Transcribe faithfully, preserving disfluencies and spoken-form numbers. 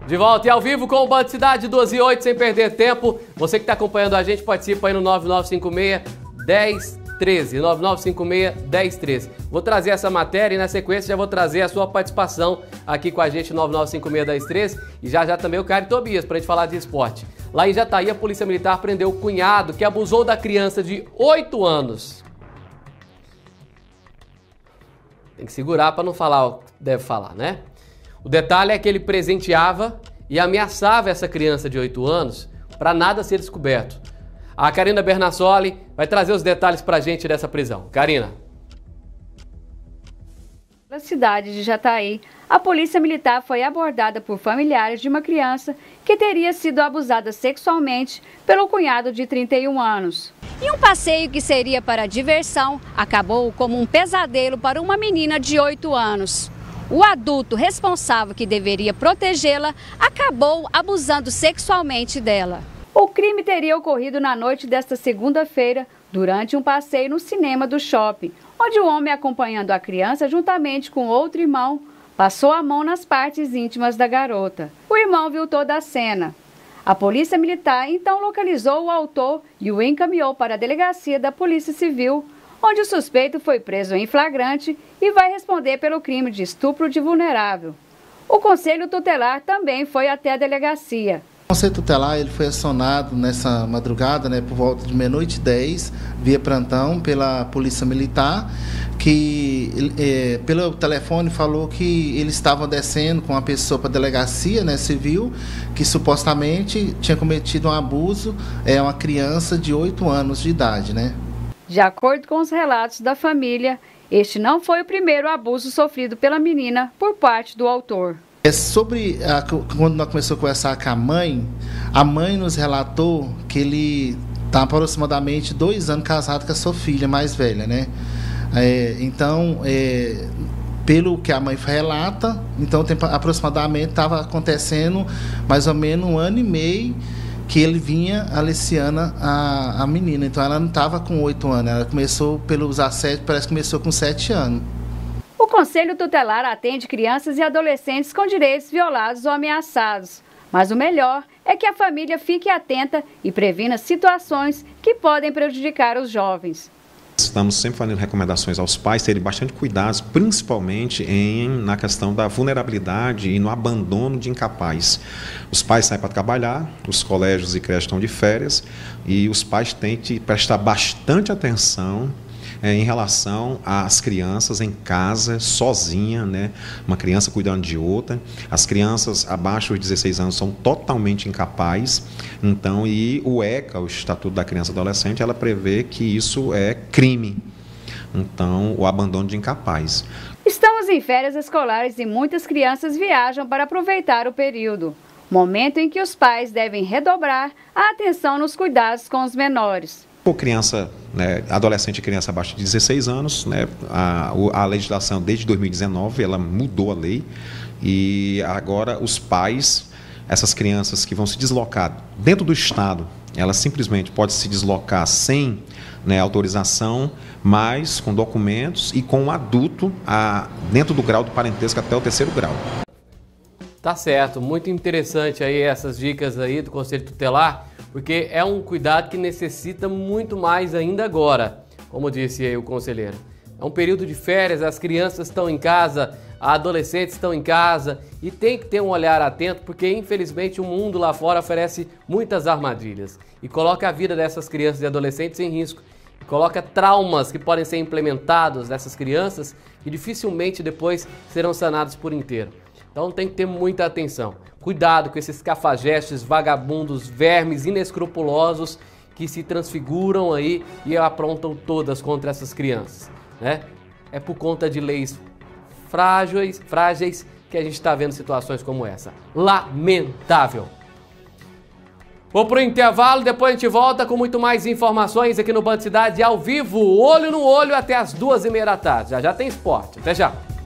De volta e ao vivo com o Band Cidade doze e oito, sem perder tempo. Você que está acompanhando a gente, participa aí no nove nove cinco seis, um zero um três, nove nove cinco seis, um zero um três. Vou trazer essa matéria e na sequência já vou trazer a sua participação aqui com a gente, nove nove cinco seis, um zero um três. E já já também o Caio Tobias, para a gente falar de esporte. Lá em Jataí, a Polícia Militar prendeu o cunhado que abusou da criança de oito anos. Tem que segurar para não falar o que deve falar, né? O detalhe é que ele presenteava e ameaçava essa criança de oito anos para nada ser descoberto. A Karina Bernassoli vai trazer os detalhes para a gente dessa prisão. Karina. Na cidade de Jataí, a Polícia Militar foi abordada por familiares de uma criança que teria sido abusada sexualmente pelo cunhado de trinta e um anos. E um passeio que seria para diversão acabou como um pesadelo para uma menina de oito anos. O adulto responsável que deveria protegê-la acabou abusando sexualmente dela. O crime teria ocorrido na noite desta segunda-feira, durante um passeio no cinema do shopping, onde o homem, acompanhando a criança juntamente com outro irmão, passou a mão nas partes íntimas da garota. O irmão viu toda a cena. A Polícia Militar então localizou o autor e o encaminhou para a delegacia da Polícia Civil, onde o suspeito foi preso em flagrante e vai responder pelo crime de estupro de vulnerável. O Conselho Tutelar também foi até a delegacia. O Conselho Tutelar ele foi acionado nessa madrugada, né, por volta de meia-noite e dez, via plantão pela Polícia Militar, que é, pelo telefone falou que eles estavam descendo com uma pessoa para a delegacia, né, civil, que supostamente tinha cometido um abuso, é uma criança de oito anos de idade, né? De acordo com os relatos da família, este não foi o primeiro abuso sofrido pela menina por parte do autor. É sobre a, quando nós começamos a conversar com a mãe, a mãe nos relatou que ele está aproximadamente dois anos casado com a sua filha mais velha, né? É, então, é, pelo que a mãe relata, então tem, aproximadamente estava acontecendo mais ou menos um ano e meio que ele vinha aliciando a, a menina. Então ela não estava com oito anos, ela começou pelos assédios, parece que começou com sete anos. O Conselho Tutelar atende crianças e adolescentes com direitos violados ou ameaçados. Mas o melhor é que a família fique atenta e previna situações que podem prejudicar os jovens. Estamos sempre fazendo recomendações aos pais terem bastante cuidados, principalmente em, na questão da vulnerabilidade e no abandono de incapaz. Os pais saem para trabalhar, os colégios e creches estão de férias e os pais têm que prestar bastante atenção é, em relação às crianças em casa, sozinha, né? Uma criança cuidando de outra. As crianças abaixo dos dezesseis anos são totalmente incapazes. Então, e o ECA, o Estatuto da Criança e Adolescente, ela prevê que isso é crime. Então, o abandono de incapaz. Estamos em férias escolares e muitas crianças viajam para aproveitar o período. Momento em que os pais devem redobrar a atenção nos cuidados com os menores. Por criança, né, adolescente e criança abaixo de dezesseis anos, né, a, a legislação desde dois mil e dezenove, ela mudou a lei e agora os pais, essas crianças que vão se deslocar dentro do estado, elas simplesmente podem se deslocar sem, né, autorização, mas com documentos e com um adulto a, dentro do grau do parentesco até o terceiro grau. Tá certo, muito interessante aí essas dicas aí do Conselho Tutelar, porque é um cuidado que necessita muito mais ainda agora, como disse aí o conselheiro. É um período de férias, as crianças estão em casa, os adolescentes estão em casa e tem que ter um olhar atento, porque infelizmente o mundo lá fora oferece muitas armadilhas e coloca a vida dessas crianças e adolescentes em risco. E coloca traumas que podem ser implementados nessas crianças e dificilmente depois serão sanados por inteiro. Então tem que ter muita atenção. Cuidado com esses cafajestes, vagabundos, vermes inescrupulosos que se transfiguram aí e aprontam todas contra essas crianças, né? É por conta de leis frágeis, frágeis que a gente está vendo situações como essa. Lamentável. Vou pro intervalo, depois a gente volta com muito mais informações aqui no Band Cidade ao vivo, olho no olho até as duas e meia da tarde. Já já tem esporte. Até já.